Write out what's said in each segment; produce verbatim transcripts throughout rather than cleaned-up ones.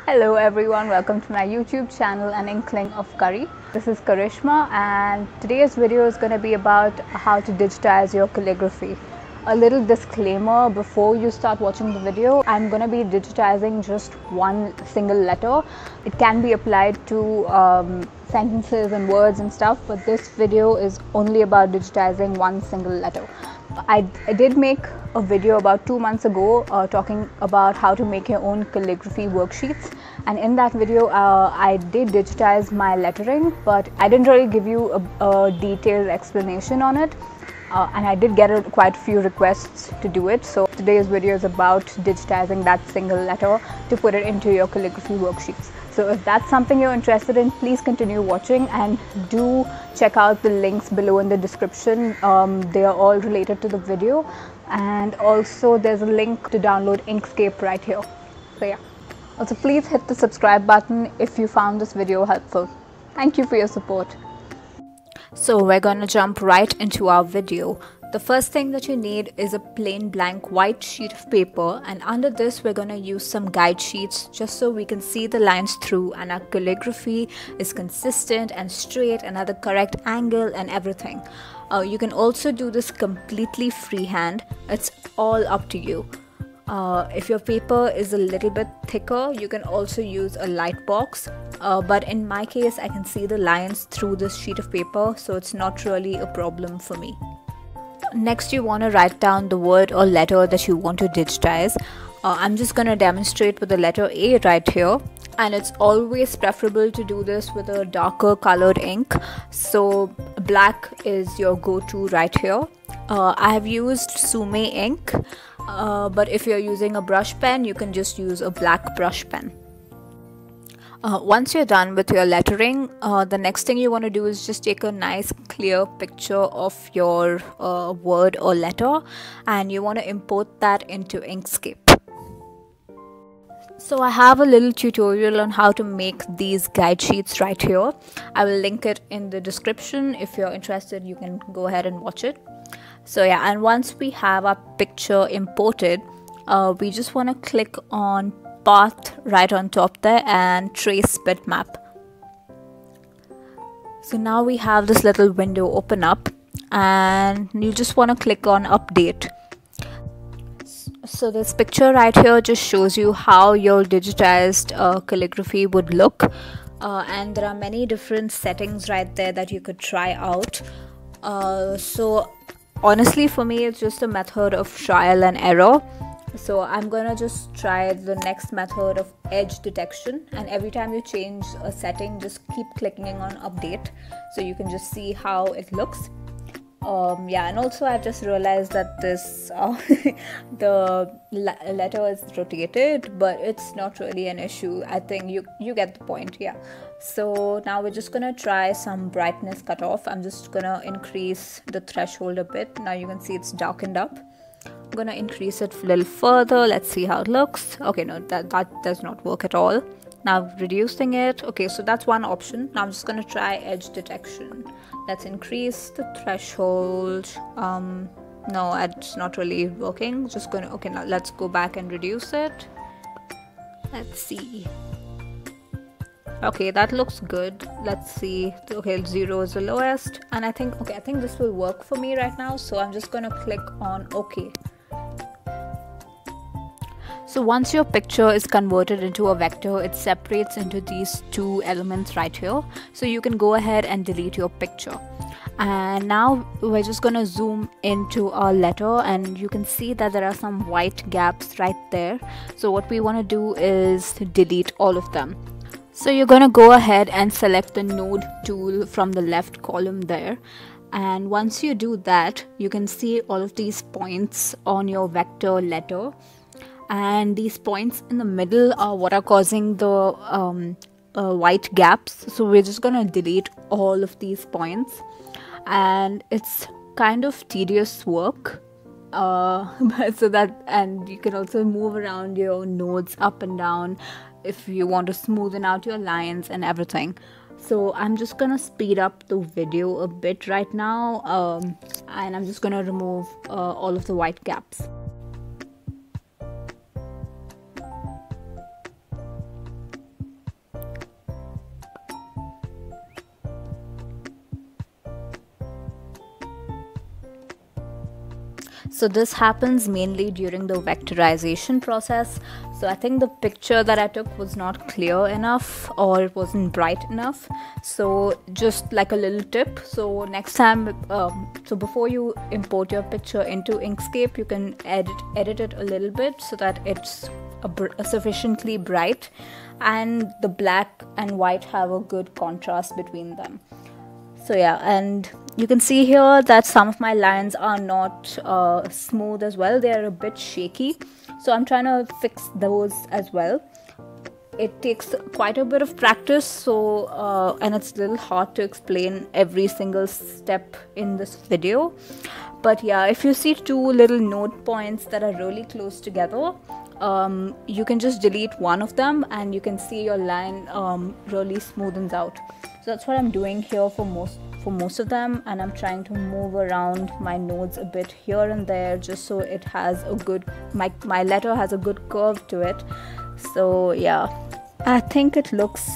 Hello everyone, welcome to my YouTube channel An Inkling of Curry. This is Karishma and today's video is going to be about how to digitize your calligraphy. A little disclaimer before you start watching the video, I'm going to be digitizing just one single letter. It can be applied to um, sentences and words and stuff, but this video is only about digitizing one single letter. I, I did make a video about two months ago uh, talking about how to make your own calligraphy worksheets, and in that video uh, I did digitize my lettering, but I didn't really give you a, a detailed explanation on it, uh, and I did get a, quite a few requests to do it. So today's video is about digitizing that single letter to put it into your calligraphy worksheets. So if that's something you're interested in, please continue watching and do check out the links below in the description. Um, they are all related to the video, and also there's a link to download Inkscape right here. So yeah, also please hit the subscribe button if you found this video helpful. Thank you for your support. So we're gonna jump right into our video. The first thing that you need is a plain blank white sheet of paper, and under this we're going to use some guide sheets just so we can see the lines through and our calligraphy is consistent and straight and at the correct angle and everything. Uh, you can also do this completely freehand. It's all up to you. Uh, if your paper is a little bit thicker, you can also use a light box, uh, but in my case I can see the lines through this sheet of paper, so it's not really a problem for me. Next, you want to write down the word or letter that you want to digitize. Uh, I'm just going to demonstrate with the letter A right here, and it's always preferable to do this with a darker colored ink. So black is your go-to right here. Uh, I have used Sume ink, uh, but if you're using a brush pen, you can just use a black brush pen. Uh, once you're done with your lettering, uh, the next thing you want to do is just take a nice clear picture of your uh, word or letter, and you want to import that into Inkscape. So I have a little tutorial on how to make these guide sheets right here. I will link it in the description. If you're interested, you can go ahead and watch it. So yeah, and once we have our picture imported, uh, we just want to click on path right on top there and trace bitmap. So now we have this little window open up, and you just want to click on update. So this picture right here just shows you how your digitized uh, calligraphy would look, uh, and there are many different settings right there that you could try out. Uh, so honestly, for me it's just a method of trial and error. So I'm gonna just try the next method of edge detection, and every time you change a setting, just keep clicking on update so you can just see how it looks. Um, yeah, and also I've just realized that this uh, the letter is rotated, but it's not really an issue. I think you you get the point. Yeah, so now we're just gonna try some brightness cutoff. I'm just gonna increase the threshold a bit. Now you can see it's darkened up. I'm gonna increase it a little further. Let's see how it looks. Okay, no, that, that does not work at all. Now reducing it. Okay, so that's one option. Now I'm just gonna try edge detection. Let's increase the threshold. Um, no, it's not really working. Just gonna, okay, now let's go back and reduce it. Let's see. Okay, that looks good. Let's see. Okay, zero is the lowest, and I think, okay, I think this will work for me right now. So I'm just gonna click on OK. So once your picture is converted into a vector, it separates into these two elements right here. So you can go ahead and delete your picture. And now we're just gonna zoom into our letter, and you can see that there are some white gaps right there. So what we want to do is to delete all of them. So you're gonna go ahead and select the node tool from the left column there. And once you do that, you can see all of these points on your vector letter. And these points in the middle are what are causing the um, uh, white gaps. So we're just gonna delete all of these points, and it's kind of tedious work. Uh, so that, and you can also move around your nodes up and down if you want to smoothen out your lines and everything. So I'm just gonna speed up the video a bit right now, um, and I'm just gonna remove uh, all of the white gaps. So this happens mainly during the vectorization process. So I think the picture that I took was not clear enough, or it wasn't bright enough. So just like a little tip, so next time, um, so before you import your picture into Inkscape, you can edit edit it a little bit so that it's a br- a sufficiently bright, and the black and white have a good contrast between them. So yeah, and you can see here that some of my lines are not uh, smooth as well. They are a bit shaky. So I'm trying to fix those as well. It takes quite a bit of practice, so uh, and it's a little hard to explain every single step in this video. But yeah, if you see two little note points that are really close together, um, you can just delete one of them and you can see your line um, really smoothens out. So that's what I'm doing here for most for most of them, and I'm trying to move around my nodes a bit here and there just so it has a good my, my letter has a good curve to it. So yeah, I think it looks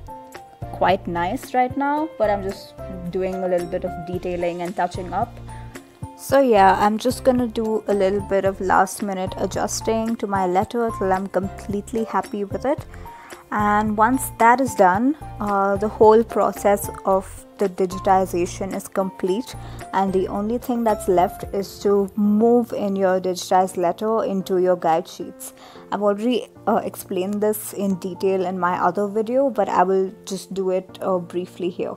quite nice right now, but I'm just doing a little bit of detailing and touching up. So yeah, I'm just gonna do a little bit of last minute adjusting to my letter till I'm completely happy with it. And once that is done, uh, the whole process of the digitization is complete, and the only thing that's left is to move in your digitized letter into your guide sheets. I've already uh, explained this in detail in my other video, but I will just do it uh, briefly here.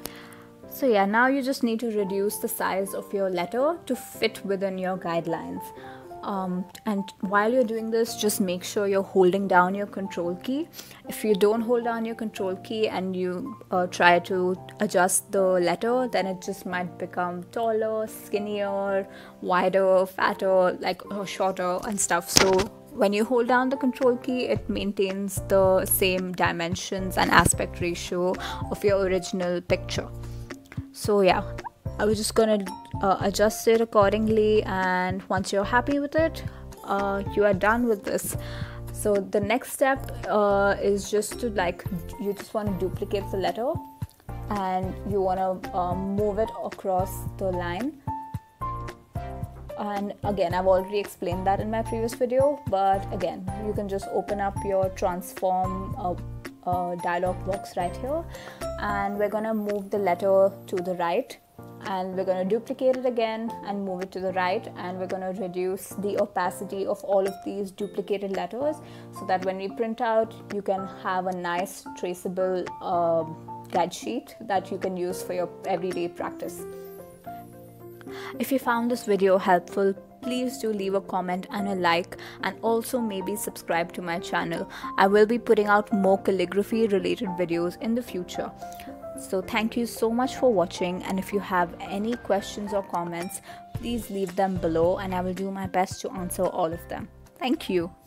So yeah, now you just need to reduce the size of your letter to fit within your guidelines. Um, and while you're doing this, just make sure you're holding down your control key. If you don't hold down your control key and you uh, try to adjust the letter, then it just might become taller, skinnier, wider, fatter, like or shorter and stuff. So when you hold down the control key, it maintains the same dimensions and aspect ratio of your original picture. So yeah, I was just gonna uh, adjust it accordingly, and once you're happy with it, uh, you are done with this. So the next step uh, is just to like you just want to duplicate the letter, and you want to um, move it across the line. And again, I've already explained that in my previous video, but again, you can just open up your transform uh, uh, dialog box right here, and we're gonna move the letter to the right. And we're going to duplicate it again and move it to the right, and we're going to reduce the opacity of all of these duplicated letters so that when we print out, you can have a nice traceable uh, guide sheet that you can use for your everyday practice. If you found this video helpful, please do leave a comment and a like, and also maybe subscribe to my channel. I will be putting out more calligraphy related videos in the future. So thank you so much for watching, and if you have any questions or comments, please leave them below and I will do my best to answer all of them. Thank you.